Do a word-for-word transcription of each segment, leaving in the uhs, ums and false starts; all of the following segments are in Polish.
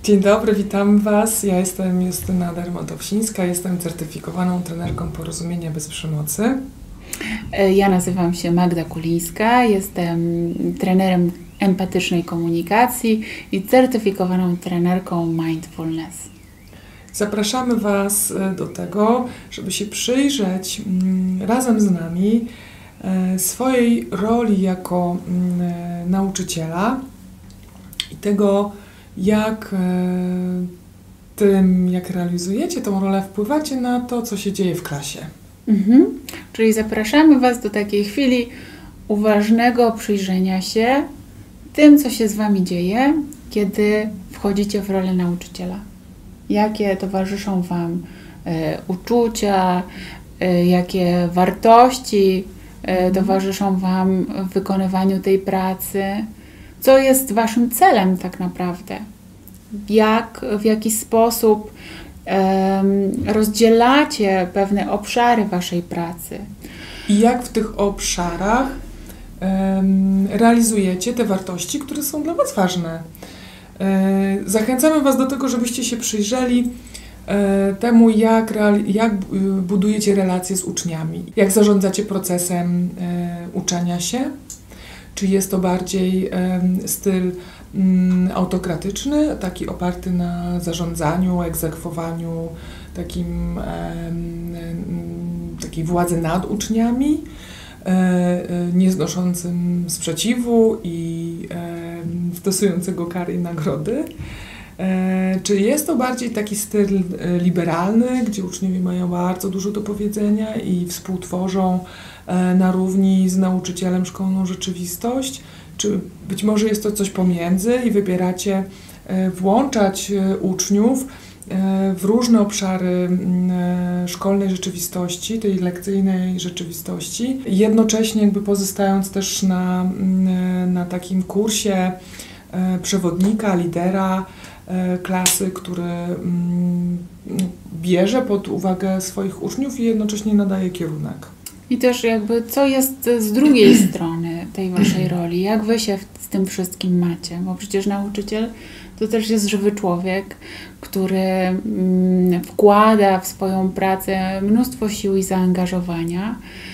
Dzień dobry, witam Was. Ja jestem Justyna Dermotowsińska, jestem certyfikowaną trenerką Porozumienia bez przemocy. Ja nazywam się Magda Kulińska, jestem trenerem empatycznej komunikacji i certyfikowaną trenerką mindfulness. Zapraszamy Was do tego, żeby się przyjrzeć razem z nami swojej roli jako nauczyciela i tego, jak tym, jak realizujecie tą rolę, wpływacie na to, co się dzieje w klasie. Mhm. Czyli zapraszamy Was do takiej chwili uważnego przyjrzenia się tym, co się z Wami dzieje, kiedy wchodzicie w rolę nauczyciela. Jakie towarzyszą Wam e, uczucia, e, jakie wartości e, towarzyszą Wam w wykonywaniu tej pracy, co jest Waszym celem tak naprawdę, jak, w jaki sposób rozdzielacie pewne obszary Waszej pracy. I jak w tych obszarach um, realizujecie te wartości, które są dla Was ważne. E, zachęcamy Was do tego, żebyście się przyjrzeli e, temu, jak, jak budujecie relacje z uczniami, jak zarządzacie procesem e, uczenia się. Czy jest to bardziej e, styl mm, autokratyczny, taki oparty na zarządzaniu, egzekwowaniu, takim, e, takiej władzy nad uczniami, e, nieznoszącym sprzeciwu i e, stosującego kary i nagrody? E, czy jest to bardziej taki styl liberalny, gdzie uczniowie mają bardzo dużo do powiedzenia i współtworzą e, na równi z nauczycielem szkolną rzeczywistość? Czy być może jest to coś pomiędzy i wybieracie e, włączać e, uczniów e, w różne obszary e, szkolnej rzeczywistości, tej lekcyjnej rzeczywistości, jednocześnie jakby pozostając też na, e, na takim kursie e, przewodnika, lidera e, klasy, który mm, bierze pod uwagę swoich uczniów i jednocześnie nadaje kierunek. I też jakby co jest z drugiej strony tej Waszej roli, jak Wy się z tym wszystkim macie, bo przecież nauczyciel to też jest żywy człowiek, który mm, wkłada w swoją pracę mnóstwo sił i zaangażowania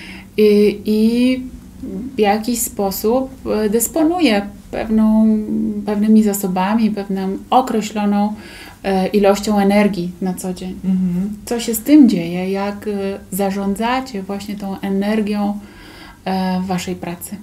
i, i w jakiś sposób dysponuje pewną, pewnymi zasobami, pewną określoną e, ilością energii na co dzień. Mhm. Co się z tym dzieje? Jak e, zarządzacie właśnie tą energią e, Waszej pracy?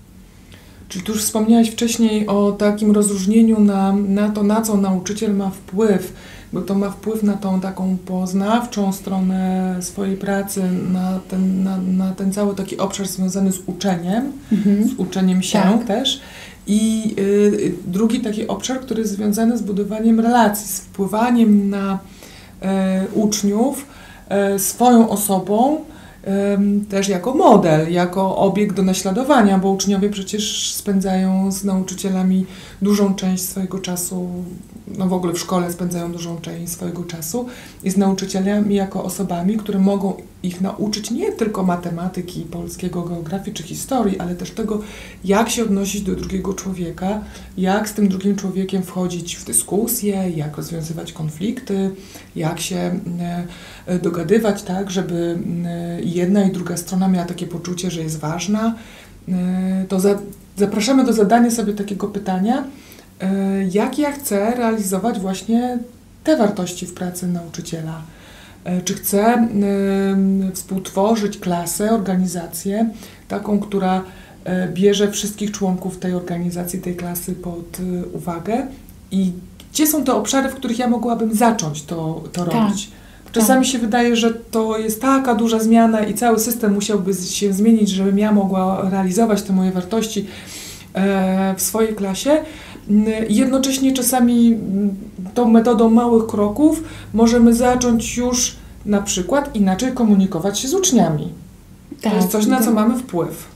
Czyli tu już wspomniałaś wcześniej o takim rozróżnieniu na, na to, na co nauczyciel ma wpływ, bo to ma wpływ na tą taką poznawczą stronę swojej pracy, na ten, na, na ten cały taki obszar związany z uczeniem, mhm. z uczeniem się tak. też. I y, drugi taki obszar, który jest związany z budowaniem relacji, z wpływaniem na y, uczniów y, swoją osobą, y, też jako model, jako obiekt do naśladowania, bo uczniowie przecież spędzają z nauczycielami dużą część swojego czasu, no w ogóle w szkole spędzają dużą część swojego czasu i z nauczycielami jako osobami, które mogą ich nauczyć nie tylko matematyki, polskiego, geografii czy historii, ale też tego, jak się odnosić do drugiego człowieka, jak z tym drugim człowiekiem wchodzić w dyskusję, jak rozwiązywać konflikty, jak się e, dogadywać tak, żeby e, jedna i druga strona miała takie poczucie, że jest ważna. E, to za, zapraszamy do zadania sobie takiego pytania, e, jak ja chcę realizować właśnie te wartości w pracy nauczyciela. Czy chcę y, współtworzyć klasę, organizację, taką, która y, bierze wszystkich członków tej organizacji, tej klasy pod y, uwagę i gdzie są te obszary, w których ja mogłabym zacząć to, to tak, robić. Czasami tak. się wydaje, że to jest taka duża zmiana i cały system musiałby się zmienić, żebym ja mogła realizować te moje wartości y, w swojej klasie. Jednocześnie czasami tą metodą małych kroków możemy zacząć już na przykład inaczej komunikować się z uczniami. Tak, to jest coś, na co mamy wpływ.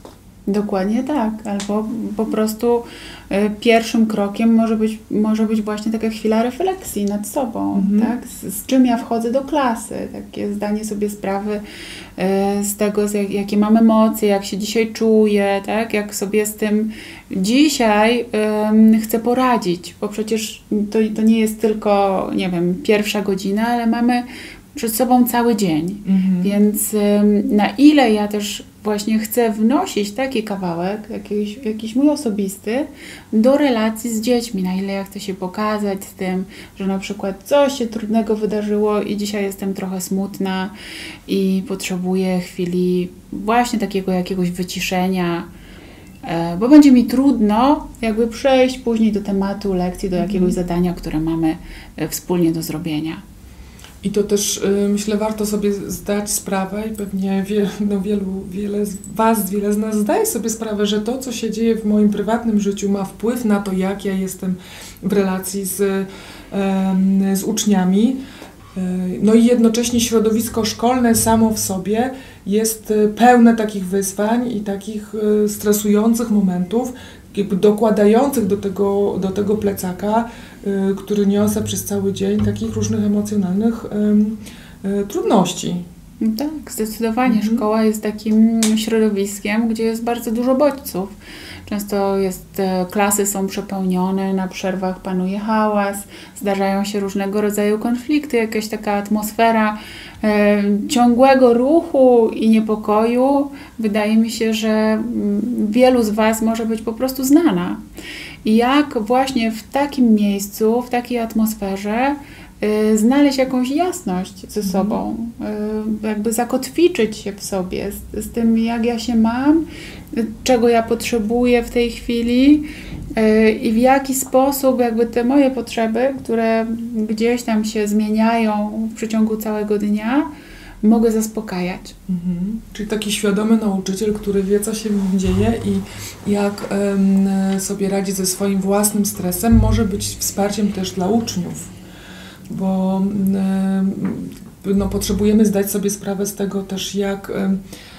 Dokładnie tak, albo po prostu y, pierwszym krokiem może być, może być właśnie taka chwila refleksji nad sobą, mhm. tak? Z, z czym ja wchodzę do klasy, takie zdanie sobie sprawy y, z tego, z jak, jakie mam emocje, jak się dzisiaj czuję, tak? Jak sobie z tym dzisiaj y, chcę poradzić, bo przecież to, to nie jest tylko, nie wiem, pierwsza godzina, ale mamy przed sobą cały dzień, mhm. więc y, na ile ja też właśnie chcę wnosić taki kawałek, jakiś, jakiś mój osobisty, do relacji z dziećmi, na ile ja chcę się pokazać z tym, że na przykład coś się trudnego wydarzyło i dzisiaj jestem trochę smutna i potrzebuję chwili właśnie takiego jakiegoś wyciszenia, bo będzie mi trudno jakby przejść później do tematu lekcji, do jakiegoś mhm. zadania, które mamy wspólnie do zrobienia. I to też y, myślę, warto sobie zdać sprawę i pewnie wie, no wielu, wiele z Was, wiele z nas zdaje sobie sprawę, że to, co się dzieje w moim prywatnym życiu, ma wpływ na to, jak ja jestem w relacji z, y, z uczniami. Y, no i jednocześnie środowisko szkolne samo w sobie jest pełne takich wyzwań i takich y, stresujących momentów, jakby dokładających do tego, do tego plecaka, y, który niosę przez cały dzień, takich różnych emocjonalnych y, y, trudności. Tak, zdecydowanie. Mhm. Szkoła jest takim środowiskiem, gdzie jest bardzo dużo bodźców. Często jest, klasy są przepełnione, na przerwach panuje hałas, zdarzają się różnego rodzaju konflikty, jakaś taka atmosfera e, ciągłego ruchu i niepokoju. Wydaje mi się, że wielu z Was może być po prostu znana. I jak właśnie w takim miejscu, w takiej atmosferze y, znaleźć jakąś jasność ze sobą, y, jakby zakotwiczyć się w sobie z, z tym, jak ja się mam, czego ja potrzebuję w tej chwili yy, i w jaki sposób jakby te moje potrzeby, które gdzieś tam się zmieniają w przeciągu całego dnia, mogę zaspokajać. Mhm. Czyli taki świadomy nauczyciel, który wie, co się w nim dzieje i jak ym, sobie radzi ze swoim własnym stresem, może być wsparciem też dla uczniów, bo ym, no, potrzebujemy zdać sobie sprawę z tego też, jak ym,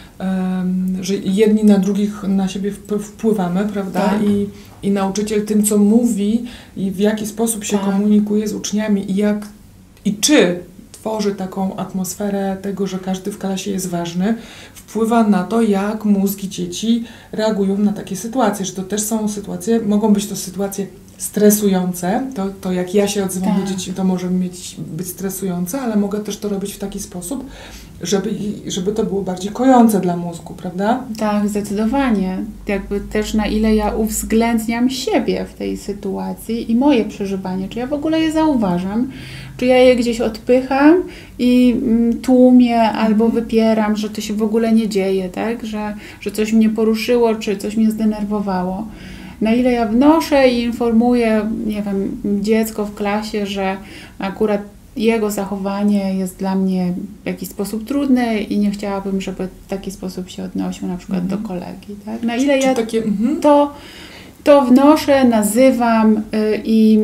że jedni na drugich na siebie wpływamy, prawda? Tak. I, I nauczyciel tym, co mówi i w jaki sposób się tak. komunikuje z uczniami i jak i czy tworzy taką atmosferę tego, że każdy w klasie jest ważny, wpływa na to, jak mózgi dzieci reagują na takie sytuacje, że to też są sytuacje, mogą być to sytuacje stresujące, to, to jak ja się odzywam tak. do dzieci, to może mieć, być stresujące, ale mogę też to robić w taki sposób, żeby, żeby to było bardziej kojące dla mózgu, prawda? Tak, zdecydowanie. Jakby też na ile ja uwzględniam siebie w tej sytuacji i moje przeżywanie, czy ja w ogóle je zauważam, czy ja je gdzieś odpycham i tłumię albo wypieram, że to się w ogóle nie dzieje, tak? Że, że coś mnie poruszyło, czy coś mnie zdenerwowało. Na ile ja wnoszę i informuję, nie wiem, dziecko w klasie, że akurat jego zachowanie jest dla mnie w jakiś sposób trudne i nie chciałabym, żeby w taki sposób się odnosił na przykład mm. do kolegi. Tak? Na ile czy, ja czy takie, mm-hmm. to, to wnoszę, nazywam y, i,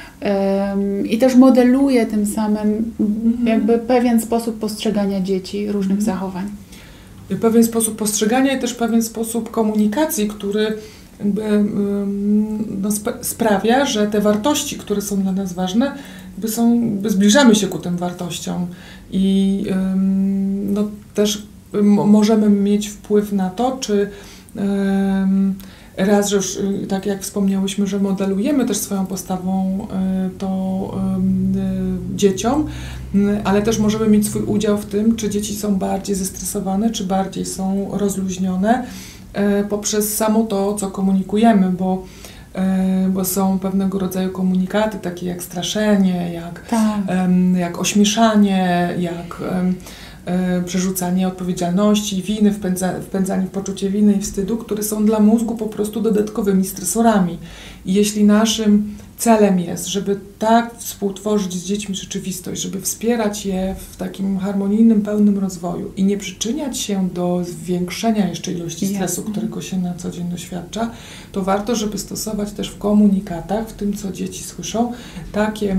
y, i też modeluję tym samym mm-hmm. jakby pewien sposób postrzegania dzieci, różnych mm-hmm. zachowań. Pewien sposób postrzegania i też pewien sposób komunikacji, który jakby, no, sp- sprawia, że te wartości, które są dla nas ważne, jakby są, jakby zbliżamy się ku tym wartościom i ym, no, też m- możemy mieć wpływ na to, czy ym, raz, że już tak jak wspomniałyśmy, że modelujemy też swoją postawą y, to y, y, dzieciom, y, ale też możemy mieć swój udział w tym, czy dzieci są bardziej zestresowane, czy bardziej są rozluźnione, poprzez samo to, co komunikujemy, bo, bo są pewnego rodzaju komunikaty, takie jak straszenie, jak, tak. jak ośmieszanie, jak przerzucanie odpowiedzialności, winy, wpędza, wpędzanie w poczucie winy i wstydu, które są dla mózgu po prostu dodatkowymi stresorami. I jeśli naszym celem jest, żeby tak współtworzyć z dziećmi rzeczywistość, żeby wspierać je w takim harmonijnym, pełnym rozwoju i nie przyczyniać się do zwiększenia jeszcze ilości stresu, Jasne. którego się na co dzień doświadcza, to warto, żeby stosować też w komunikatach, w tym, co dzieci słyszą, takie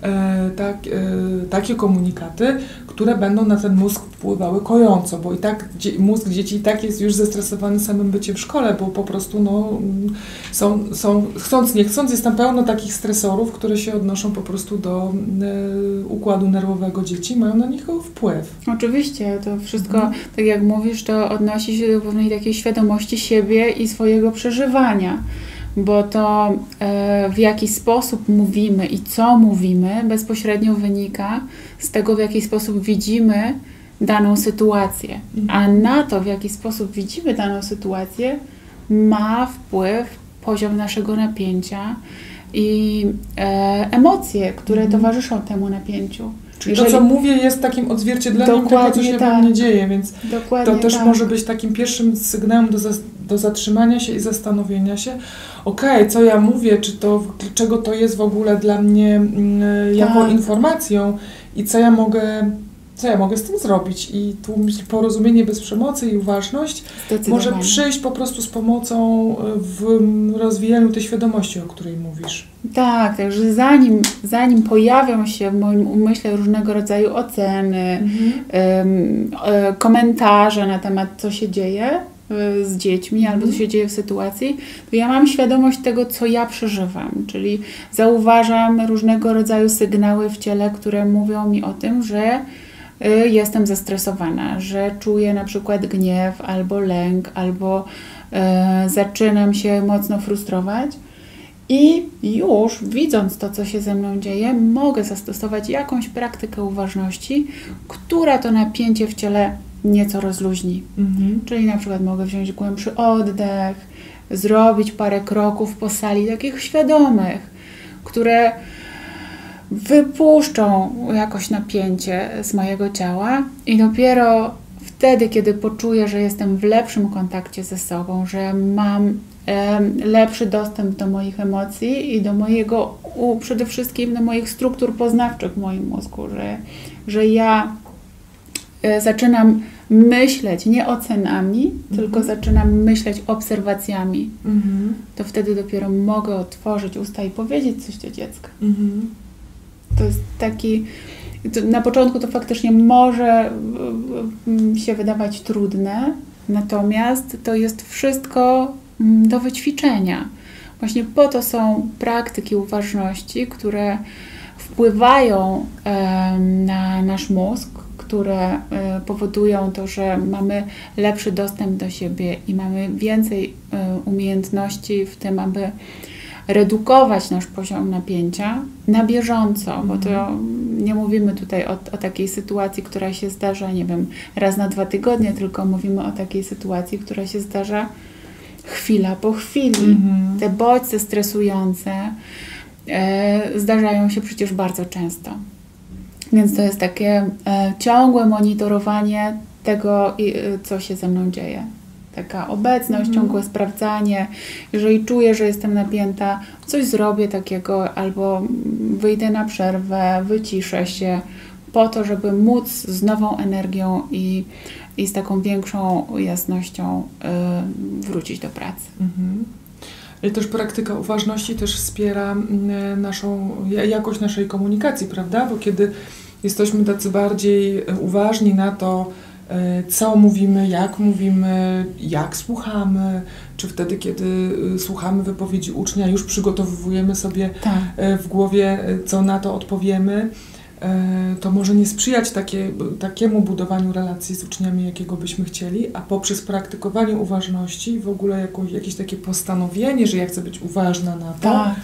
e, tak, e, takie komunikaty, które będą na ten mózg wpływały kojąco, bo i tak dzie, mózg dzieci i tak jest już zestresowany samym byciem w szkole, bo po prostu no, są, są, chcąc nie chcąc, jest tam pełno takich stresorów, które się odnoszą po prostu do e, układu nerwowego dzieci, mają na nich wpływ. Oczywiście, to wszystko, mhm. tak jak mówisz, to odnosi się do pewnej takiej świadomości siebie i swojego przeżywania, bo to e, w jaki sposób mówimy i co mówimy bezpośrednio wynika z tego, w jaki sposób widzimy daną sytuację. Mhm. A na to, w jaki sposób widzimy daną sytuację, ma wpływ poziom naszego napięcia i e, emocje, które mhm. towarzyszą temu napięciu. Czyli Jeżeli... to, co mówię, jest takim odzwierciedleniem tego, co się tak. we mnie dzieje, więc Dokładnie to też tak. może być takim pierwszym sygnałem do, za, do zatrzymania się i zastanowienia się, okej, okay, co ja mówię, czy to, czego to jest w ogóle dla mnie y, jako tak. informacją i co ja mogę co ja mogę z tym zrobić. I tu myślę, porozumienie bez przemocy i uważność może przyjść po prostu z pomocą w rozwijaniu tej świadomości, o której mówisz. Tak, także zanim, zanim pojawią się w moim umyśle różnego rodzaju oceny, mhm. ym, y, komentarze na temat, co się dzieje y, z dziećmi, mhm. albo co się dzieje w sytuacji, to ja mam świadomość tego, co ja przeżywam, czyli zauważam różnego rodzaju sygnały w ciele, które mówią mi o tym, że y, jestem zestresowana, że czuję na przykład gniew, albo lęk, albo y, zaczynam się mocno frustrować. I już widząc to, co się ze mną dzieje, mogę zastosować jakąś praktykę uważności, która to napięcie w ciele nieco rozluźni. Mhm. Czyli na przykład mogę wziąć głębszy oddech, zrobić parę kroków po sali takich świadomych, które wypuszczą jakoś napięcie z mojego ciała i dopiero wtedy, kiedy poczuję, że jestem w lepszym kontakcie ze sobą, że mam lepszy dostęp do moich emocji i do mojego, przede wszystkim do moich struktur poznawczych w moim mózgu, że, że ja zaczynam myśleć nie ocenami, mm-hmm. tylko zaczynam myśleć obserwacjami. Mm-hmm. To wtedy dopiero mogę otworzyć usta i powiedzieć coś do dziecka. Mm-hmm. To jest taki... To na początku to faktycznie może się wydawać trudne, natomiast to jest wszystko do wyćwiczenia. Właśnie po to są praktyki uważności, które wpływają e, na nasz mózg, które e, powodują to, że mamy lepszy dostęp do siebie i mamy więcej e, umiejętności w tym, aby redukować nasz poziom napięcia na bieżąco, mm. bo to nie mówimy tutaj o, o takiej sytuacji, która się zdarza, nie wiem, raz na dwa tygodnie, tylko mówimy o takiej sytuacji, która się zdarza chwila po chwili. Mm-hmm. Te bodźce stresujące e, zdarzają się przecież bardzo często. Więc to jest takie e, ciągłe monitorowanie tego, i, co się ze mną dzieje. Taka obecność, mm-hmm. ciągłe sprawdzanie. Jeżeli czuję, że jestem napięta, coś zrobię takiego, albo wyjdę na przerwę, wyciszę się, po to, żeby móc z nową energią i i z taką większą jasnością y, wrócić do pracy. Mhm. I też praktyka uważności też wspiera y, naszą, jakość naszej komunikacji, prawda? Bo kiedy jesteśmy tacy bardziej uważni na to, y, co mówimy, jak mówimy, jak słuchamy, czy wtedy, kiedy y, słuchamy wypowiedzi ucznia, już przygotowujemy sobie tak. y, w głowie, y, co na to odpowiemy, to może nie sprzyjać takie, takiemu budowaniu relacji z uczniami, jakiego byśmy chcieli, a poprzez praktykowanie uważności, w ogóle jakąś, jakieś takie postanowienie, że ja chcę być uważna na to, tak.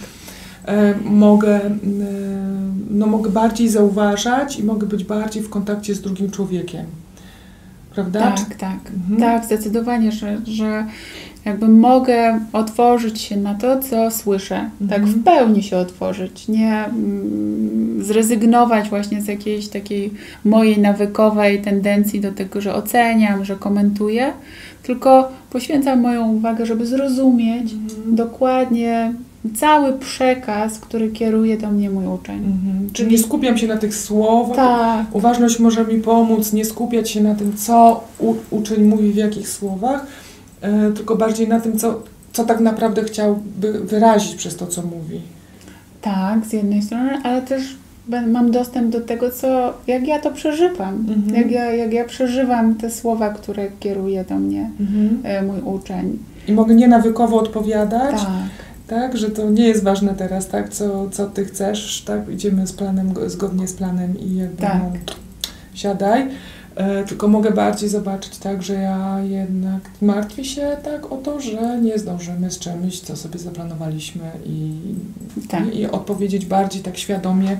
mogę, no, mogę bardziej zauważać i mogę być bardziej w kontakcie z drugim człowiekiem. Prawda? Tak, tak. Mhm. Tak, zdecydowanie, że, że jakby mogę otworzyć się na to, co słyszę. Mhm. Tak w pełni się otworzyć. Nie mm, zrezygnować właśnie z jakiejś takiej mojej nawykowej tendencji do tego, że oceniam, że komentuję, tylko poświęcam moją uwagę, żeby zrozumieć mhm. dokładnie cały przekaz, który kieruje do mnie mój uczeń. Mhm. Czyli nie skupiam się na tych słowach. Tak. Uważność może mi pomóc nie skupiać się na tym, co u, uczeń mówi w jakich słowach, yy, tylko bardziej na tym, co, co tak naprawdę chciałby wyrazić przez to, co mówi. Tak, z jednej strony, ale też mam dostęp do tego, co, jak ja to przeżywam. Mhm. Jak, ja, jak ja przeżywam te słowa, które kieruje do mnie mhm. mój uczeń. I mogę nienawykowo odpowiadać. Tak. Tak, że to nie jest ważne teraz, tak, co, co ty chcesz, tak, idziemy z planem, zgodnie z planem i jakby tak. no, siadaj, e, tylko mogę bardziej zobaczyć, tak, że ja jednak martwię się tak o to, że nie zdążymy z czymś, co sobie zaplanowaliśmy i, tak. i, i odpowiedzieć bardziej tak świadomie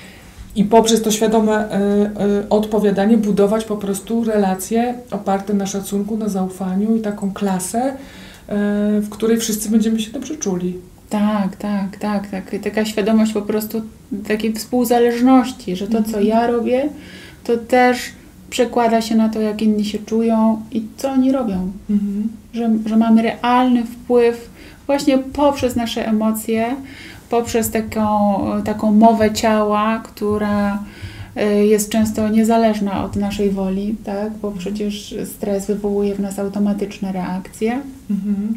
i poprzez to świadome e, e, odpowiadanie budować po prostu relacje oparte na szacunku, na zaufaniu i taką klasę, w której wszyscy będziemy się dobrze czuli. Tak, tak, tak, tak. Taka świadomość po prostu takiej współzależności, że to, co ja robię, to też przekłada się na to, jak inni się czują i co oni robią. Mhm. Że, że mamy realny wpływ właśnie poprzez nasze emocje, poprzez taką, taką mowę ciała, która jest często niezależna od naszej woli, tak? Bo przecież stres wywołuje w nas automatyczne reakcje. Mhm.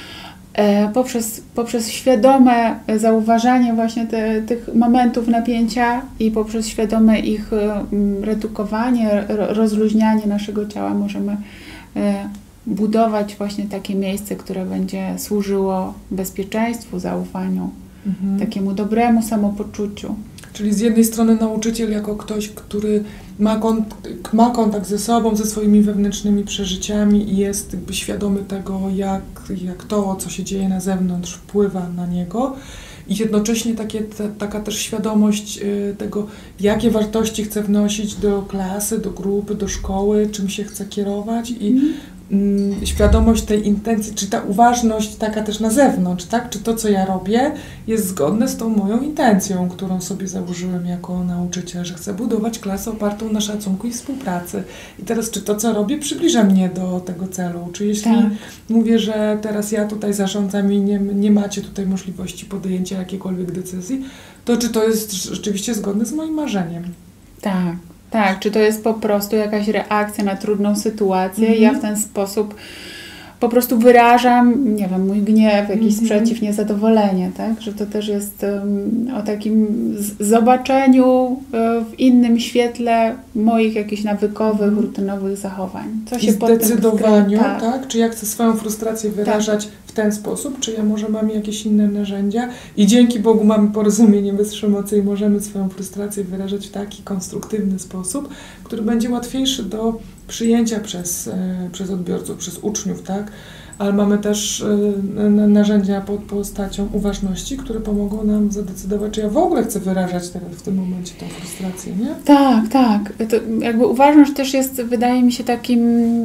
E, poprzez, poprzez świadome zauważanie właśnie te, tych momentów napięcia i poprzez świadome ich um, redukowanie, ro, rozluźnianie naszego ciała możemy e, budować właśnie takie miejsce, które będzie służyło bezpieczeństwu, zaufaniu, mhm. takiemu dobremu samopoczuciu. Czyli z jednej strony nauczyciel jako ktoś, który ma, kont- ma kontakt ze sobą, ze swoimi wewnętrznymi przeżyciami i jest jakby świadomy tego, jak, jak to, co się dzieje na zewnątrz, wpływa na niego. I jednocześnie takie, ta, taka też świadomość y, tego, jakie wartości chce wnosić do klasy, do grupy, do szkoły, czym się chce kierować i mm. y, świadomość tej intencji, czy ta uważność taka też na zewnątrz, tak? Czy to, co ja robię, jest zgodne z tą moją intencją, którą sobie założyłem jako nauczyciel, że chcę budować klasę opartą na szacunku i współpracy. I teraz, czy to, co robię, przybliża mnie do tego celu? Czy jeśli tak. mówię, że teraz ja tutaj zarządzam i nie, nie macie tutaj możliwości podjęcia jakiejkolwiek decyzji, to czy to jest rzeczywiście zgodne z moim marzeniem? Tak, tak. Czy to jest po prostu jakaś reakcja na trudną sytuację i mm-hmm. ja w ten sposób po prostu wyrażam, nie wiem, mój gniew, jakiś mm-hmm. sprzeciw, niezadowolenie, tak? Że to też jest um, o takim z- zobaczeniu um, w innym świetle moich jakichś nawykowych, mm-hmm. rutynowych zachowań. Co się I zdecydowaniu, tak. tak? Czy ja chcę swoją frustrację wyrażać tak. w ten sposób, czy ja może mam jakieś inne narzędzia i dzięki Bogu mamy porozumienie bez przemocy i możemy swoją frustrację wyrażać w taki konstruktywny sposób, który będzie łatwiejszy do przyjęcia przez, przez odbiorców, przez uczniów, tak? Ale mamy też narzędzia pod postacią uważności, które pomogą nam zadecydować, czy ja w ogóle chcę wyrażać teraz w tym momencie tą frustrację, nie? Tak, tak. To jakby uważność też jest, wydaje mi się, takim,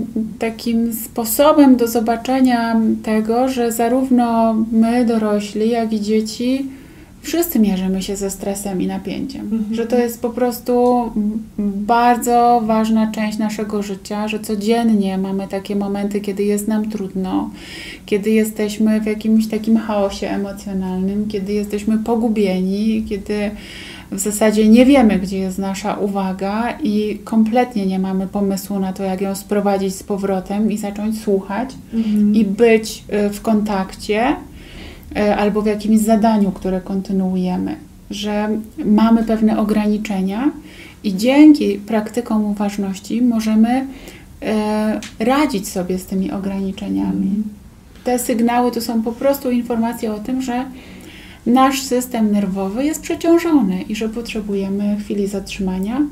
takim sposobem do zobaczenia tego, że zarówno my, dorośli, jak i dzieci, wszyscy mierzymy się ze stresem i napięciem. Mhm. Że to jest po prostu bardzo ważna część naszego życia, że codziennie mamy takie momenty, kiedy jest nam trudno, kiedy jesteśmy w jakimś takim chaosie emocjonalnym, kiedy jesteśmy pogubieni, kiedy w zasadzie nie wiemy, gdzie jest nasza uwaga i kompletnie nie mamy pomysłu na to, jak ją sprowadzić z powrotem i zacząć słuchać mhm. i być w kontakcie albo w jakimś zadaniu, które kontynuujemy, że mamy pewne ograniczenia i dzięki praktykom uważności możemy e, radzić sobie z tymi ograniczeniami. Mm. Te sygnały to są po prostu informacje o tym, że nasz system nerwowy jest przeciążony i że potrzebujemy chwili zatrzymania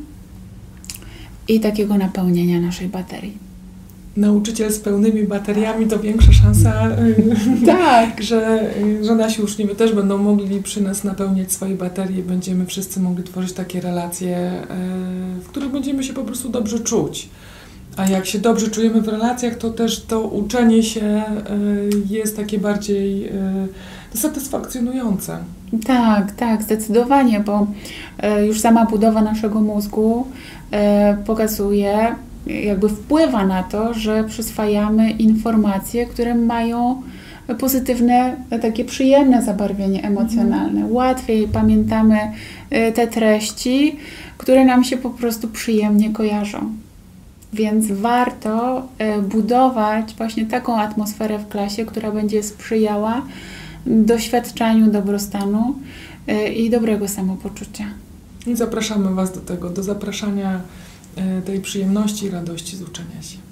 i takiego napełnienia naszej baterii. Nauczyciel z pełnymi bateriami to większa szansa, tak. że, że nasi uczniowie też będą mogli przy nas napełniać swoje baterie i będziemy wszyscy mogli tworzyć takie relacje, w których będziemy się po prostu dobrze czuć. A jak się dobrze czujemy w relacjach, to też to uczenie się jest takie bardziej satysfakcjonujące. Tak, tak, zdecydowanie, bo już sama budowa naszego mózgu pokazuje, jakby wpływa na to, że przyswajamy informacje, które mają pozytywne, takie przyjemne zabarwienie emocjonalne. Mhm. Łatwiej pamiętamy te treści, które nam się po prostu przyjemnie kojarzą. Więc warto budować właśnie taką atmosferę w klasie, która będzie sprzyjała doświadczaniu dobrostanu i dobrego samopoczucia. I zapraszamy Was do tego, do zapraszania tej przyjemności i radości z uczenia się.